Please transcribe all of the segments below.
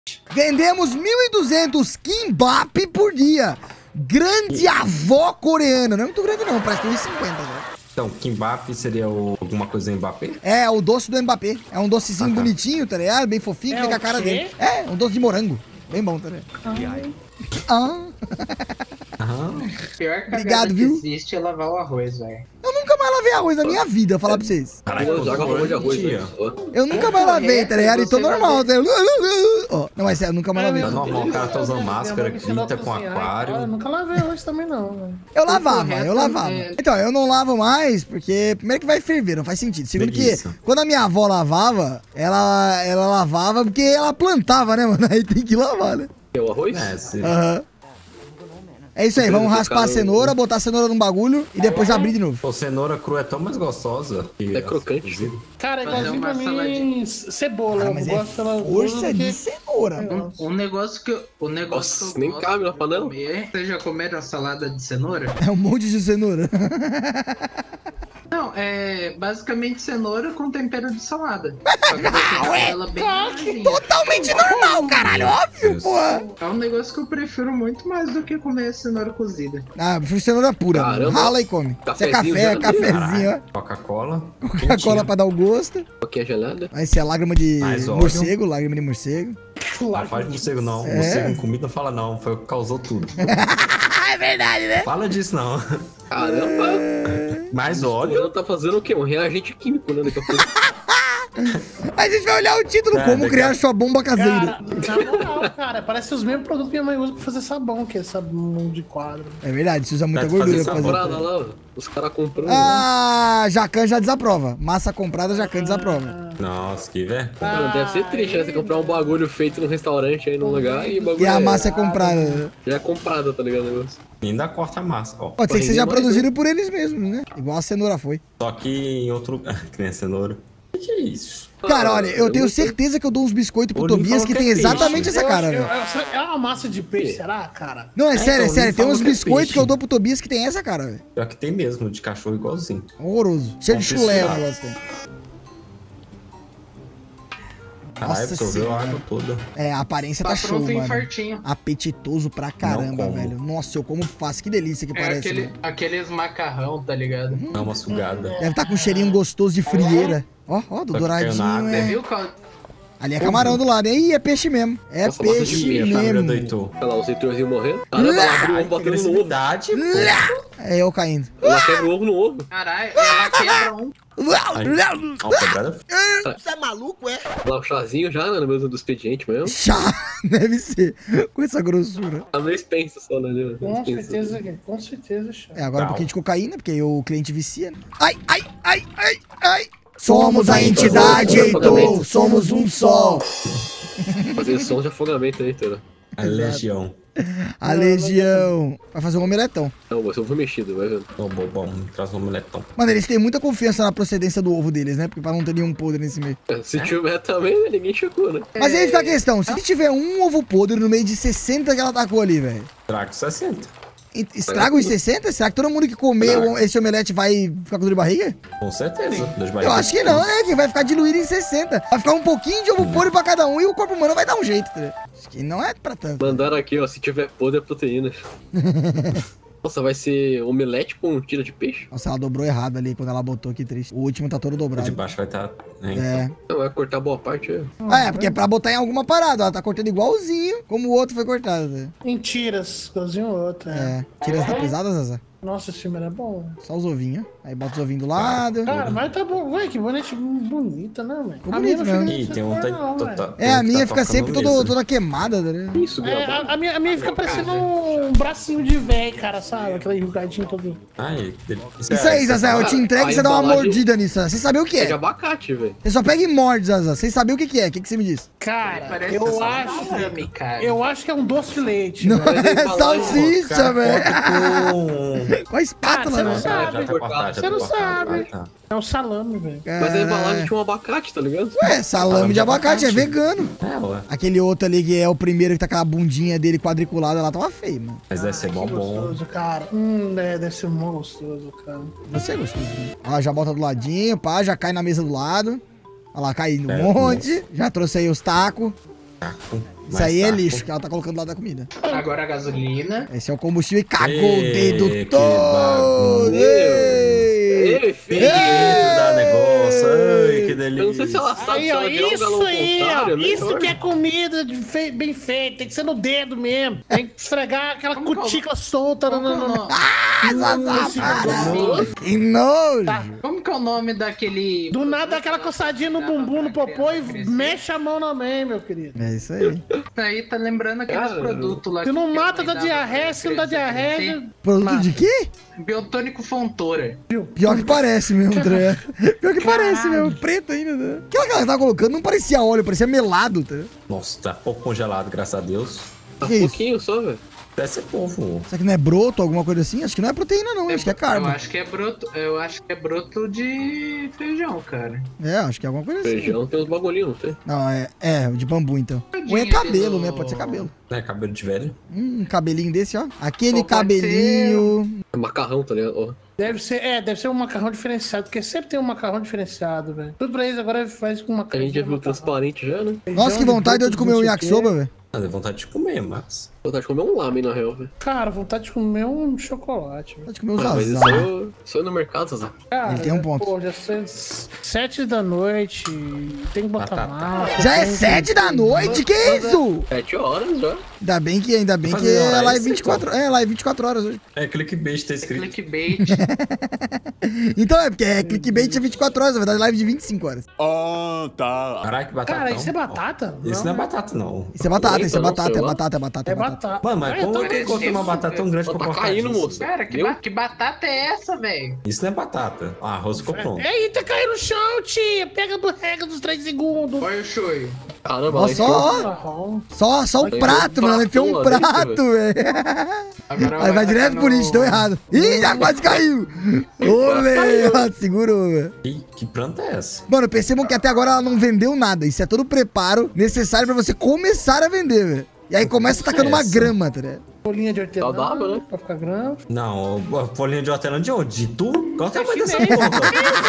Vendemos 1.200 kimbap por dia. Grande avó coreana. Não é muito grande não, parece que tem 1,50, né? Então, kimbap seria alguma coisa em Mbappé? É, o doce do Mbappé. É um docezinho tá. bonitinho, tá ligado? Bem fofinho, que fica a cara dele. É, um doce de morango. Bem bom, tá ligado? Pior que Obrigado, viu? existe é lavar o arroz, velho. Eu nunca mais lavei arroz na minha vida, falar pra vocês. Caralho, Joga arroz de arroz, velho. Eu nunca mais lavei, tá ligado? Então normal. Tá ligado? Ó, não, mas sério, eu nunca mais lavei. É normal, o cara tá usando máscara, grita com Eu aquário. nunca lavei arroz também, não, velho. Eu lavava. Então, eu não lavo mais, porque primeiro que vai ferver, não faz sentido. Segundo que, Preguiça. quando a minha avó lavava, ela lavava porque ela plantava, né, mano? Aí tem que lavar, né? É o arroz? É, se... Aham. É isso aí, vamos raspar a cenoura, botar a cenoura num bagulho e depois abrir de novo. Pô, cenoura crua é tão mais gostosa. Que É crocante. cozida. Cara, Fazer igualzinho uma pra mim, saladinha. cebola. Eu Mas gosto dela força de cenoura. Um negócio que eu, Nossa, nem cabe na panela. Vocês já comeram salada de cenoura? É um monte de cenoura. Não, é basicamente cenoura com tempero de salada. Só que você ela bem raladinha. Totalmente normal, caralho, óbvio, Isso. porra. É um negócio que eu prefiro muito mais do que comer cenoura cozida. Ah, eu prefiro cenoura pura, mano. Caramba. Rala e come. Isso é Cafezinho café, gelado. cafezinho, ó. Coca-Cola. Coca-Cola pra dar o gosto. Aqui é gelada. Vai ser a lágrima de Mais óleo. morcego, lágrima de morcego. Não faz morcego não. É. Morcego em comida fala não. Foi o que causou tudo. É verdade, né? Fala disso não. Caramba. Mais Ela óleo. tá fazendo o quê? Um reagente químico, né? Daqui a pouco. A gente vai olhar o título, É, como daqui criar a- sua bomba caseira. Cara, na moral, cara, parece os mesmos produtos que minha mãe usa pra fazer sabão, que é sabão de quadro. É verdade, você usa muita Dá pra fazer gordura pra fazer. Comprada lá, ó. Os caras comprando. Ah, Jacan já desaprova. Massa comprada, Jacan desaprova. Nossa, que velho. Mano, deve ser triste, né? Você comprar um bagulho feito num restaurante aí num lugar e o bagulho E a massa é comprada. já é comprado, tá ligado? o negócio? Ainda corta a massa, ó. Pode ser que Render seja mais, produzido por eles mesmos, né? Igual a cenoura foi. Só que em outro lugar. Que nem a cenoura. O que é isso? Cara, olha, eu tenho não sei. certeza que eu dou uns biscoitos pro O Olinho Tobias falou que que tem é exatamente peixe. essa cara, velho. É uma massa de peixe, será, cara? Não, é sério, é então, sério. ele Tem falou uns que é biscoitos peixe. que eu dou pro Tobias que tem essa cara, velho. Pior que tem mesmo, de cachorro igualzinho. Horroroso. Cheio de chulé o Confessional. negócio tem. Caralho, Nossa absorveu a senhora. água toda. É, a aparência tá Tá show, pronto o mano. infartinho. Apetitoso pra caramba, como. velho. Nossa, eu como fácil. Que delícia que É parece, aquele, velho. aqueles macarrão, tá ligado? Dá uma sugada. Deve estar com um cheirinho gostoso de frieira. Ó, ó, do Só que caiu na douradinho, água. Você é. viu qual... Ali é camarão do lado. Ih, é peixe mesmo. É Nossa, massa de peixe peixe, A família mesmo. deitou. Olha lá, os heitorzinhos morrendo. Caramba, ela abriu o ovo batendo no ovo. Agressividade, pô. É eu caindo. Ela quebra o ovo no ovo. Caralho, ela quebra um. Ó, quebrada. Você é maluco, é? Lá o chazinho já, né? No mesmo do expediente mesmo. Chá, deve ser. Com essa grossura. A meio Spencer só, né? Com certeza, chá. É, agora um Não. pouquinho de cocaína, porque aí o cliente vicia, né? Ai, ai, ai, ai, ai. Somos a entidade, Heitor. Somos um só. Fazer som de afogamento aí, Heitor. A legião. A legião. Vai fazer um omeletão. Não, vai ser ovo mexido, vai vendo. Ô, bobão, traz um omeletão. Mano, eles têm muita confiança na procedência do ovo deles, né? Porque pra não ter nenhum podre nesse meio. Se tiver também, né, ninguém chegou, né? Mas aí fica a questão, se tiver um ovo podre no meio de 60 que ela tacou ali, velho, Trago 60. estraga os 60? Será que todo mundo que comer esse omelete vai ficar com dor de barriga? Com certeza. Eu acho que não, né? Que vai ficar diluído em 60. Vai ficar um pouquinho de ovo podre pra cada um e o corpo humano vai dar um jeito, tá ligado? Acho que não é pra tanto. Mandaram aqui, ó, se tiver podre é proteína. Nossa, vai ser omelete com tira de peixe? Nossa, ela dobrou errado ali quando ela botou, que triste. O último tá todo O de dobrado. baixo vai estar. É. Não, vai cortar boa parte aí. Ah, é, porque é pra botar em alguma parada. Ela tá cortando igualzinho como o outro foi cortado. Né? Mentiras, igualzinho o outro. É. Tira essa pesada, Zaza? Nossa, esse filme era bom. Só os ovinhos. Aí bota os ovinhos do lado. Cara, mas tá bom. Ué, que bonita, né, velho? Ficou A minha bonito não mesmo. fica Ih, dessa tem um. cor, não, velho. É, a minha tá fica sempre tocando mesa. toda queimada, né? Isso, É, Gabá. a minha fica parecendo um bracinho de velho, cara, sabe? Aquele enrugadinho todo. Ai, que delícia. Isso aí, Zazé, eu te entrego e a você dá uma embalagem- mordida nisso. Você sabe o que É de é? abacate, velho. Você só pega e morde, Zazé. Sem saber o que é. O que você me diz? Cara, Parece eu essa acho. salame, cara. Eu acho que é um doce de leite. Não velho. é salsicha, velho. Com... Com a espátula, Cara, né? você não sabe. cortado, Você não sabe. Tá. É um salame, velho. Mas a embalagem tinha um abacate, tá ligado? Ué, salame de abacate, é vegano. É, ué. Aquele outro ali que é o primeiro que tá com a bundinha dele quadriculada lá, tava feio, mano. Mas deve ser Que bom. gostoso, cara. Deve ser mó gostoso, cara. Você é gostoso, né? Ó, já bota do ladinho, pá, já cai na mesa do lado. Olha lá, cai no É, monte. Já trouxe aí os tacos. Isso aí é lixo que ela tá colocando lá da comida. Agora a gasolina. Esse é o combustível e cagou o Ê, dedo que todo. bagulho. Ei. Ele fez. Dentro da negócio. Ai, que delícia. Eu não sei se ela sabe Aí, se ó, ela virar um isso galão aí, ó. contrário, né? Isso que é comida bem feita. Tem que ser no dedo mesmo. Tem que esfregar aquela Como que é o- cutícula solta. Como que é o nome? Que nojo. Como que é o nome daquele... Do nada, aquela coçadinha no bumbum, no popô e mexe a mão na mãe, meu querido. É isso aí. Isso aí tá lembrando aqueles Cara, produtos lá. Se não que a mata mãe da dava diarreia, pra se não dá criança diarreia... crescer. Produto de quê? Biotônico Fontoura. Pior que parece mesmo, André. Pior que parece mesmo. Preto ainda, né? Aquela que ela tava colocando não parecia óleo, parecia melado, tá? Nossa, tá pouco congelado, graças a Deus. Tá Que isso? pouquinho só, velho. Deve ser povo. Será que não é broto, alguma coisa assim? Acho que não é proteína, não. Acho que é Eu carbo. acho que é broto de feijão, cara. É, acho que é alguma coisa assim. Feijão tem uns bagulhinhos, não tem? Não, é de bambu, então. Ou é Tadinho cabelo, do- né? Pode ser cabelo. É cabelo de velho. Um cabelinho desse, ó. Aquele Ou pode cabelinho. É macarrão, tá ligado? Ó. Deve ser um macarrão diferenciado, porque sempre tem um macarrão diferenciado, velho. Tudo pra eles agora faz com A macarrão. gente já viu transparente já, né? Nossa, que vontade deu de comer um yakisoba, velho. Ah, dá vontade de comer, mas... Vontade de comer um lamen, na real, velho. Cara, vontade de comer um chocolate, velho. Vontade de comer um Ah, mas isso zazá. só é no mercado, Zazá. Cara, Ele tem um ponto. Pô, já são 7 da noite, tem que botar Batata. massa. Já é tem que- 7 da noite? Que isso? 7 horas já. Ainda bem que Fazer é hora live extra, 24 então. É, live 24 horas hoje. É clickbait, tá escrito. Clickbait. Então é, porque é clickbait é 24 horas, na verdade, live de 25 horas. Caraca, que batata. Cara, isso é batata? Isso não é batata, não. Isso é batata, Oi, isso é então, batata, é sei lá. batata, é batata, É é batata. batata. Mano, mas Ah, eu como tô- que encontra uma batata tão grande Ó, pra tá colocar caindo, disso? moça. Cara, que, Viu? que batata é essa, velho? Isso não é batata. Ah, arroz ficou pronto. Eita, caiu no chão, tia! Pega a regra dos 3 segundos. Olha o shoyu. Caramba, Ó, ela só, enfiou- ó. Só o Tem prato, um mano. Ele enfiou um pratão lá prato, velho. Agora Aí vai direto no- por isso, deu errado. Ih, já quase caiu. Olê, ó, segurou, velho. Que planta é essa? Mano, percebam que até agora ela não vendeu nada. Isso é todo o preparo necessário pra você começar a vender, velho. E aí começa tacando uma Essa. grama, tá ligado? Folhinha de hortelã. Saudável, né? Pra ficar grande. Não, a folhinha de hortelã de onde? De tu? Qual o tamanho dessa chinês. porra?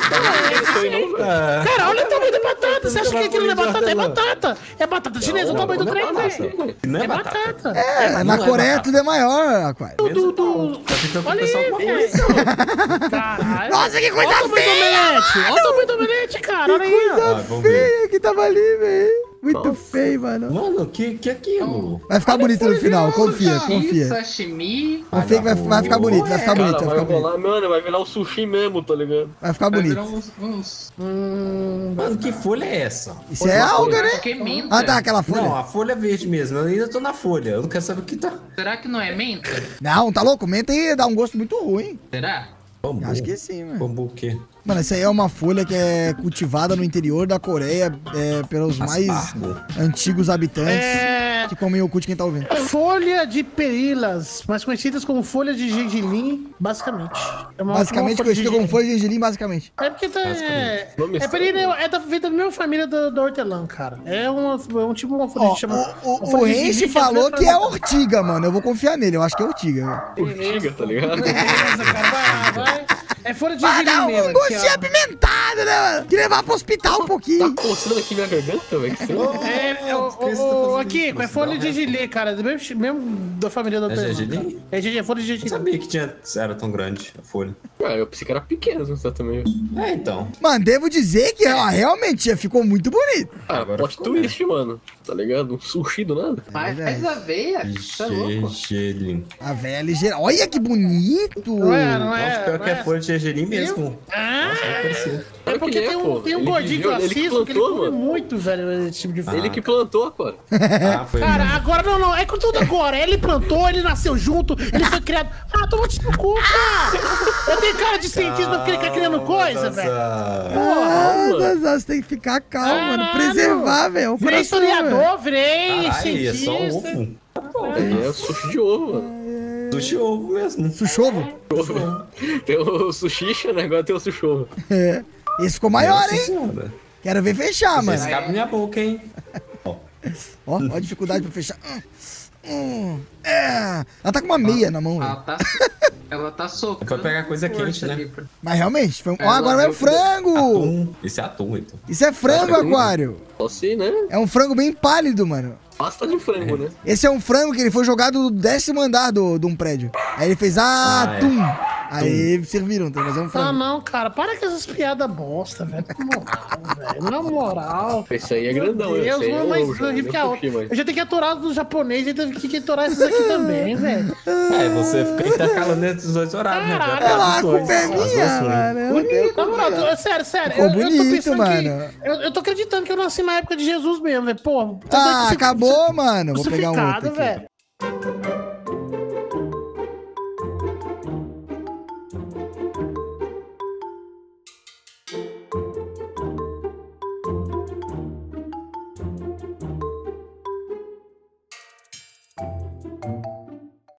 Isso aí não, velho. É. Cara, olha o tamanho da batata. Você acha que aquilo não é folhinha de batata? É hortelã. batata. É batata chinesa, o tamanho do não é trem, batata. velho. Não é É batata. batata. É, mas na não é Coreia batata. tudo é maior, Aquário. Mesmo não. Tá tentando Olha pensar aí, alguma velho. coisa. Caralho. Nossa, que coisa Olha o tamanho do feia! omelete. Olha o tamanho do omelete, cara. Olha aí, ó. Coisa Ah, vamos ver. feia que tava ali, velho. Muito Nossa. feio, mano. Mano, que é aquilo? Vai ficar bonito no final, confia, confia. Sashimi. Confia que vai ficar bonito, vai ficar bonito, Cara, vai vai ficar bonito. rolar, mano, vai virar um sushi mesmo, tá ligado? Vai ficar Vai virar bonito. uns... Mano, que folha é essa? Isso é alga, né? Acho que é menta. Ah, tá, aquela Não, folha. a folha é verde mesmo. Eu ainda tô na folha. Eu não quero saber o que tá. Será que não é menta? Não, tá louco? Menta aí dá um gosto muito ruim. Será? Bambu. Acho que sim, mano. Bambu o quê? Mano, essa aí é uma folha que é cultivada no interior da Coreia pelos mais Aspargo. antigos habitantes É... que comem o cu de quem tá ouvindo. Folha de perilas, mais conhecidas como folha de gergelim, basicamente. É uma Basicamente, folha de conhecido como gergelim. folha de gergelim, basicamente. É porque tá, Basicamente. Nome é estranho. perila, vem da mesma família da hortelã, cara. É um tipo uma folha Ó, que chama... uma o folha de Renchi gergelim falou da que é mesma ortiga, mano. Eu vou confiar nele, eu acho que é ortiga, velho. Urtiga, tá ligado? Beleza, cara, vai. É folha de Vai gergelim dar um mesmo. gostinho aqui, ó. apimentado, né, mano? Que levar pro hospital um pouquinho. Tá coçando aqui minha garganta, velho. Que estranho. Por que você tá fazendo Aqui, isso? é folha de gergelim, cara. Do mesmo da família da É hortelã. gergelim? cara. É gergelim, folha de Não gergelim. sabia que era tão grande a folha. Ah, eu pensei que era pequeno, você também. É, então. Mano, devo dizer que ó, realmente ficou muito bonito. Cara, Agora plot ficou twist, mano. Tá ligado? Um sushi do nada. Faz aveia. Tá louco. Gergelim. A velha ligeira. Olha que bonito. Não é, Nossa, pior não que é folha de gergelim mesmo. Ah, Nossa, é parecido. é Claro porque que tem pô. um Ele gordinho que eu viveu, ele que assisto que ele plantou, come mano. muito, velho, esse tipo de folha. Ele que plantou agora. Ah, foi Cara, mesmo. agora não, é com tudo agora. Ele plantou, ele nasceu junto, ele foi criado. Ah, toma no cu, cara. Eu tenho cara de cientista pra ficar criando coisa, velho. Ah, mano. Zazá, você tem que ficar calmo, mano. Caralho. Preservar, velho. O Virei coração, velho. historiador, virei Caralho, é cientista. só ovo. É sushi de ovo, mano. Sushi ovo mesmo. Suchovo? Tem o sushicha, né? Agora tem o sushovo. É. Esse ficou maior, Nossa hein? senhora. Quero ver fechar, mano. Esse cabe na minha boca, hein? Ó. Ó a dificuldade pra fechar. Ela tá com uma meia na mão, velho. Ela tá socando. É pra pegar coisa quente, né? Mas realmente, foi um... Ela agora é viu que frango! Atum. Esse é atum, então. Isso é frango, Atum? Aquário. Só se, né? É um frango bem pálido, mano. Pasta de frango, né? Esse é um frango que ele foi jogado do 10º andar de um prédio. Aí ele fez atum. Aí serviram, tá? Mas é um Ah, frango. não, cara. Para com essas piadas bosta, velho. Na moral, velho. Na moral. Esse aí é grandão, Meu esse aí Deus, é mas louco, horrível nem que a curti outra. mais. Eu já tenho que aturar dos japoneses e teve que aturar esses aqui também, velho. É, você fica intercalando entre os dois horários, né? Caralho, Vai Olha lá, pegar a os dois, culpa é as duas minha, ruins. mano. Na moral, sério. Ficou eu tô bonito, pensando mano. que. Eu tô acreditando que eu nasci na época de Jesus mesmo, velho. Pô, Ah, acabou, mano. Vou pegar um outro crucificado, aqui. velho.